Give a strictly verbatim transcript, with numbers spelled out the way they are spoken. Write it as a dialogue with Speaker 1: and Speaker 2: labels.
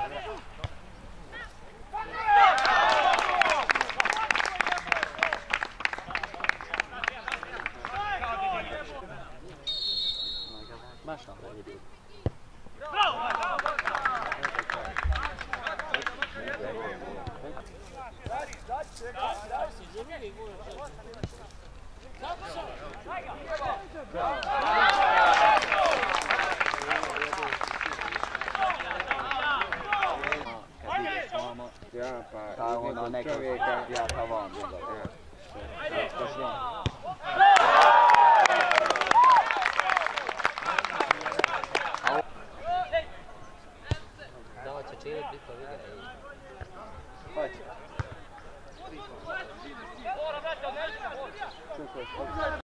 Speaker 1: Másnap elindul.
Speaker 2: Ja, pa,
Speaker 1: Ta onda
Speaker 2: nekog
Speaker 1: nekog
Speaker 2: čovjeka.
Speaker 1: ja kao vam.
Speaker 3: Davat će čini biti pa vidi.
Speaker 1: Hoće.